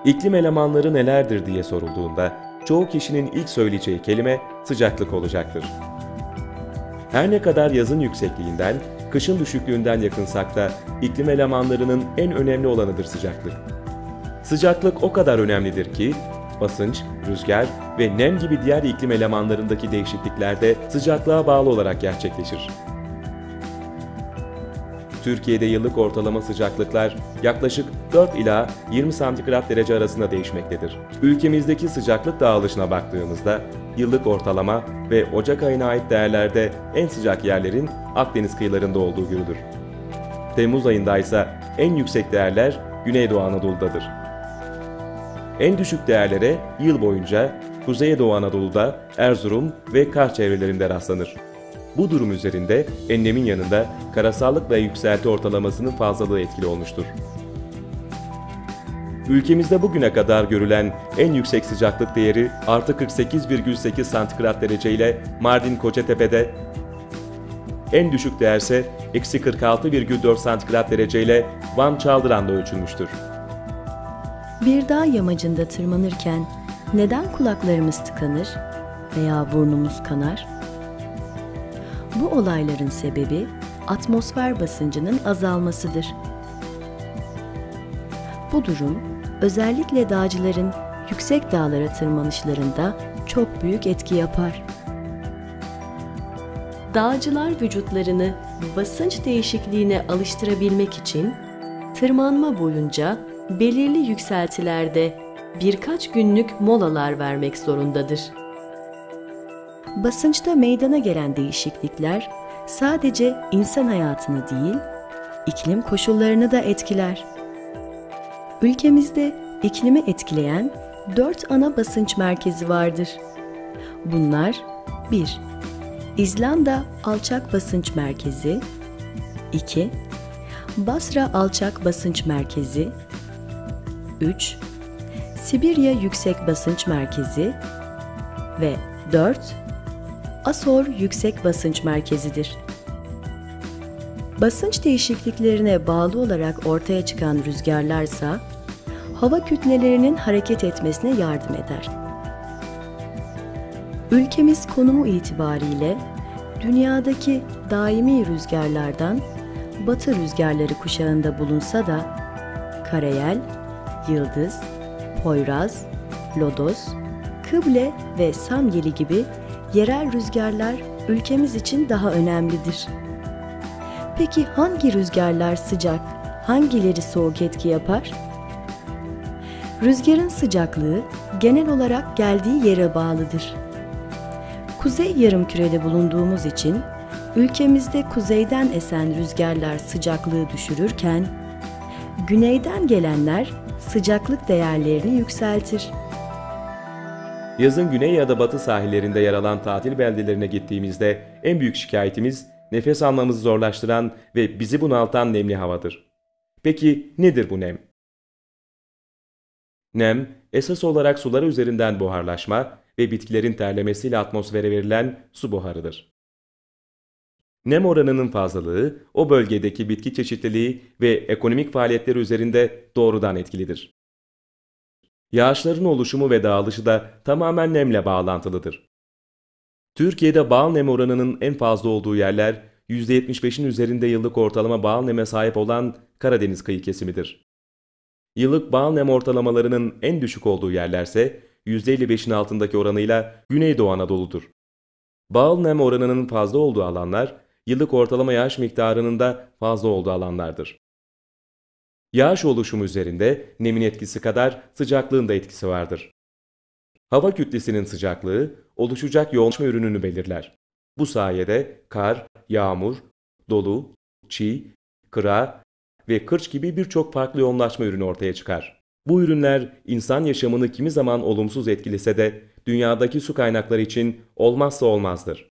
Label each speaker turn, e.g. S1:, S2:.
S1: İklim elemanları nelerdir diye sorulduğunda çoğu kişinin ilk söyleyeceği kelime sıcaklık olacaktır. Her ne kadar yazın yüksekliğinden, kışın düşüklüğünden yakınsak da iklim elemanlarının en önemli olanıdır sıcaklık. Sıcaklık o kadar önemlidir ki basınç, rüzgar ve nem gibi diğer iklim elemanlarındaki değişiklikler de sıcaklığa bağlı olarak gerçekleşir. Türkiye'de yıllık ortalama sıcaklıklar yaklaşık 4 ila 20 santigrat derece arasında değişmektedir. Ülkemizdeki sıcaklık dağılışına baktığımızda yıllık ortalama ve Ocak ayına ait değerlerde en sıcak yerlerin Akdeniz kıyılarında olduğu görülür. Temmuz ayında ise en yüksek değerler Güneydoğu Anadolu'dadır. En düşük değerlere yıl boyunca Kuzeydoğu Anadolu'da Erzurum ve Kars çevrelerinde rastlanır. Bu durum üzerinde enlemin yanında karasallık ve yükselti ortalamasının fazlalığı etkili olmuştur. Ülkemizde bugüne kadar görülen en yüksek sıcaklık değeri artı 48,8 santigrat derece ile Mardin Kocatepe'de, en düşük değerse eksi 46,4 santigrat derece ile Van Çaldıran'da ölçülmüştür.
S2: Bir dağ yamacında tırmanırken neden kulaklarımız tıkanır veya burnumuz kanar? Bu olayların sebebi atmosfer basıncının azalmasıdır. Bu durum özellikle dağcıların yüksek dağlara tırmanışlarında çok büyük etki yapar. Dağcılar vücutlarını basınç değişikliğine alıştırabilmek için tırmanma boyunca belirli yükseltilerde birkaç günlük molalar vermek zorundadır. Basınçta meydana gelen değişiklikler sadece insan hayatını değil, iklim koşullarını da etkiler. Ülkemizde iklimi etkileyen 4 ana basınç merkezi vardır. Bunlar 1. İzlanda Alçak Basınç Merkezi 2. Basra Alçak Basınç Merkezi 3. Sibirya Yüksek Basınç Merkezi ve 4. Asor Yüksek Basınç Merkezi'dir. Basınç değişikliklerine bağlı olarak ortaya çıkan rüzgarlarsa, hava kütlelerinin hareket etmesine yardım eder. Ülkemiz konumu itibariyle dünyadaki daimi rüzgarlardan batı rüzgarları kuşağında bulunsa da Karayel, Yıldız, Poyraz, Lodos, Kıble ve Samyeli gibi yerel rüzgarlar ülkemiz için daha önemlidir. Peki hangi rüzgarlar sıcak, hangileri soğuk etki yapar? Rüzgarın sıcaklığı genel olarak geldiği yere bağlıdır. Kuzey yarımkürede bulunduğumuz için ülkemizde kuzeyden esen rüzgarlar sıcaklığı düşürürken, güneyden gelenler sıcaklık değerlerini yükseltir.
S1: Yazın güney ya da batı sahillerinde yer alan tatil beldelerine gittiğimizde en büyük şikayetimiz nefes almamızı zorlaştıran ve bizi bunaltan nemli havadır. Peki nedir bu nem? Nem, esas olarak sular üzerinden buharlaşma ve bitkilerin terlemesiyle atmosfere verilen su buharıdır. Nem oranının fazlalığı, o bölgedeki bitki çeşitliliği ve ekonomik faaliyetleri üzerinde doğrudan etkilidir. Yağışların oluşumu ve dağılışı da tamamen nemle bağlantılıdır. Türkiye'de bağıl nem oranının en fazla olduğu yerler, %75'in üzerinde yıllık ortalama bağıl neme sahip olan Karadeniz kıyı kesimidir. Yıllık bağıl nem ortalamalarının en düşük olduğu yerlerse, %55'in altındaki oranıyla Güneydoğu Anadolu'dur. Bağıl nem oranının fazla olduğu alanlar, yıllık ortalama yağış miktarının da fazla olduğu alanlardır. Yağış oluşumu üzerinde nemin etkisi kadar sıcaklığın da etkisi vardır. Hava kütlesinin sıcaklığı oluşacak yoğunlaşma ürününü belirler. Bu sayede kar, yağmur, dolu, çiğ, kıra ve kırç gibi birçok farklı yoğunlaşma ürünü ortaya çıkar. Bu ürünler insan yaşamını kimi zaman olumsuz etkilese de dünyadaki su kaynakları için olmazsa olmazdır.